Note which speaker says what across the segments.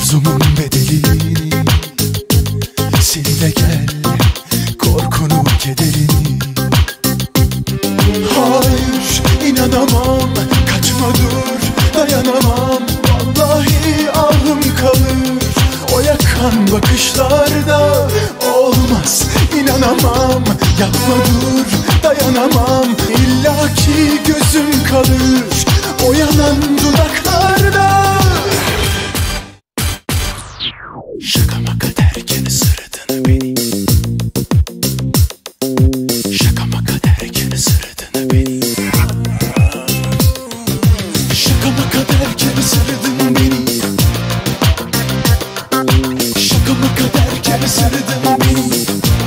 Speaker 1: Arzumun bedelini sil de gel, korkunu kederini. Hayır inanamam, kaçma dur, dayanamam. Vallahi aklım kalır o yakan bakışlarda. Olmaz inanamam, yapma dur, dayanamam. İlla ki gözüm kalır o yanan dudaklarda. Şaka maka derken ısırdın beni, şaka maka derken ısırdın beni, şaka maka derken ısırdın beni, şaka maka derken ısırdın beni.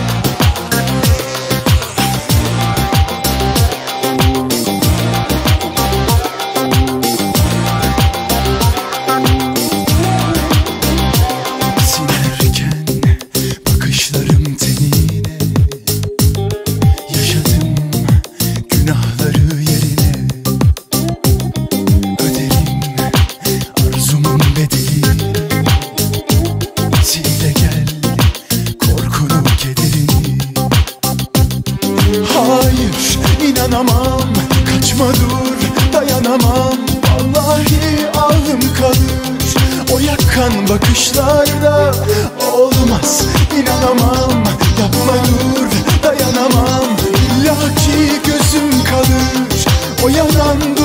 Speaker 1: Hayır inanamam, kaçma dur, dayanamam. Vallahi aklım kalır o yakan bakışlarda. Olmaz inanamam, yapma dur, dayanamam. İlla ki gözüm kalır o yanan